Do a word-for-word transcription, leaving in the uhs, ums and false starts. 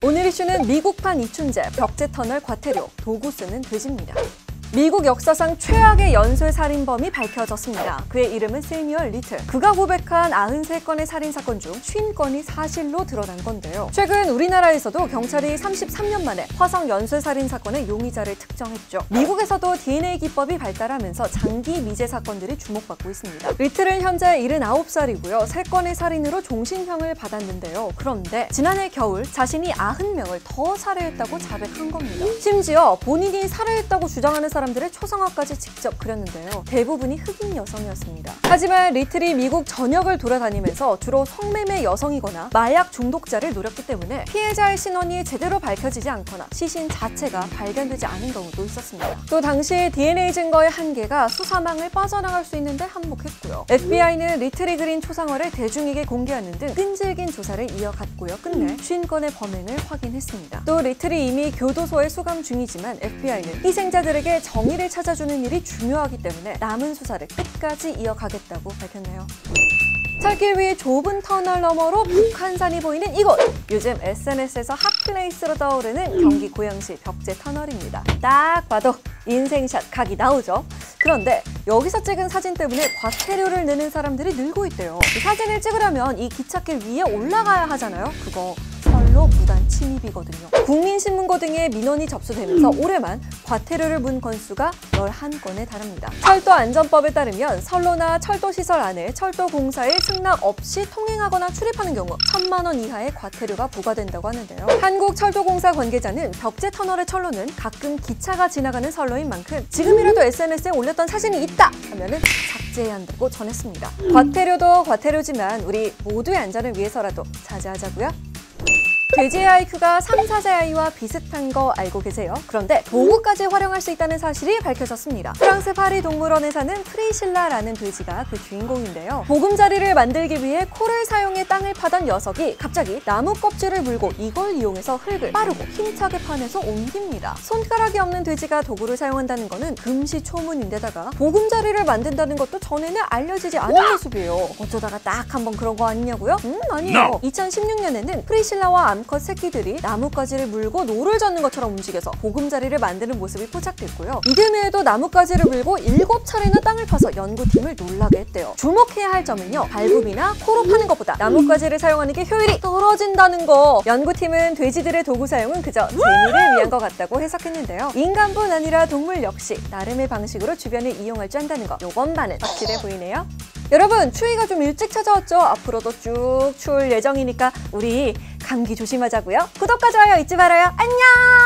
오늘 이슈는 미국판 이춘재, 벽제터널 과태료, 도구 쓰는 돼지입니다. 미국 역사상 최악의 연쇄살인범이 밝혀졌습니다. 그의 이름은 세뮤얼 리틀. 그가 고백한 구십삼 건의 살인사건 중 오십 건이 사실로 드러난 건데요. 최근 우리나라에서도 경찰이 삼십삼 년 만에 화성 연쇄살인사건의 용의자를 특정했죠. 미국에서도 디엔에이 기법이 발달하면서 장기 미제 사건들이 주목받고 있습니다. 리틀은 현재 칠십구 살이고요. 세 건의 살인으로 종신형을 받았는데요. 그런데 지난해 겨울 자신이 구십 명을 더 살해했다고 자백한 겁니다. 심지어 본인이 살해했다고 주장하는 사람 사람들의 초상화까지 직접 그렸는데요. 대부분이 흑인 여성이었습니다. 하지만 리틀이 미국 전역을 돌아다니면서 주로 성매매 여성이거나 마약 중독자를 노렸기 때문에 피해자의 신원이 제대로 밝혀지지 않거나 시신 자체가 발견되지 않은 경우도 있었습니다. 또 당시 디엔에이 증거의 한계가 수사망을 빠져나갈 수 있는데 한몫했고요. 에프비아이는 리틀이 그린 초상화를 대중에게 공개하는 등 끈질긴 조사를 이어갔고요. 끝내 오십 건의 범행을 확인했습니다. 또 리틀이 이미 교도소에 수감 중이지만 에프비아이는 희생자들에게 정의를 찾아주는 일이 중요하기 때문에 남은 수사를 끝까지 이어가겠다고 밝혔네요. 살길 위해 좁은 터널 너머로 북한산이 보이는 이곳! 요즘 에스엔에스에서 핫플레이스로 떠오르는 경기 고양시 벽제 터널입니다. 딱 봐도 인생샷 각이 나오죠? 그런데 여기서 찍은 사진 때문에 과태료를 내는 사람들이 늘고 있대요. 이 사진을 찍으려면 이 기찻길 위에 올라가야 하잖아요? 그거 선로 무단 침입이거든요. 국민신문고 등의 민원이 접수되면서 올해만 과태료를 문 건수가 열한 건에 달합니다. 철도안전법에 따르면 선로나 철도시설 안에 철도공사의 승낙 없이 통행하거나 출입하는 경우 천만 원 이하의 과태료가 부과된다고 하는데요. 한국철도공사 관계자는 벽제터널의 철로는 가끔 기차가 지나가는 선로인 만큼 지금이라도 에스엔에스에 올렸던 사진이 있다 하면은 삭제해야 한다고 전했습니다. 과태료도 과태료지만 우리 모두의 안전을 위해서라도 자제하자고요. 돼지의 아이큐가 삼, 사세 아이와 비슷한 거 알고 계세요? 그런데 도구까지 활용할 수 있다는 사실이 밝혀졌습니다. 프랑스 파리 동물원에 사는 프리실라라는 돼지가 그 주인공인데요. 보금자리를 만들기 위해 코를 사용해 땅을 파던 녀석이 갑자기 나무 껍질을 물고 이걸 이용해서 흙을 빠르고 힘차게 파내서 옮깁니다. 손가락이 없는 돼지가 도구를 사용한다는 거는 금시초문인데다가 보금자리를 만든다는 것도 전에는 알려지지 않은 모습이에요. 어쩌다가 딱 한번 그런 거 아니냐고요? 음, 아니에요. No. 이천십육 년에는 프리실라와 암컷 새끼들이 나뭇가지를 물고 노를 젓는 것처럼 움직여서 보금자리를 만드는 모습이 포착됐고요. 이듬해에도 나뭇가지를 물고 일곱 차례나 땅을 파서 연구팀을 놀라게 했대요. 주목해야 할 점은요. 발굽이나 코로 파는 것보다 나뭇가지를 사용하는 게 효율이 떨어진다는 거. 연구팀은 돼지들의 도구 사용은 그저 재미를 위한 것 같다고 해석했는데요. 인간뿐 아니라 동물 역시 나름의 방식으로 주변을 이용할 줄 안다는 거. 요것만은 확실해 보이네요. 여러분, 추위가 좀 일찍 찾아왔죠? 앞으로도 쭉 추울 예정이니까 우리 감기 조심하자고요. 구독과 좋아요 잊지 말아요. 안녕!